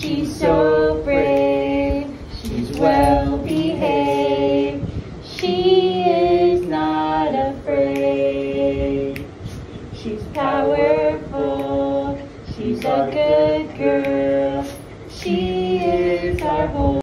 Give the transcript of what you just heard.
She's so brave, she's well behaved. She is not afraid. She's powerful, she's a good girl. She is our home.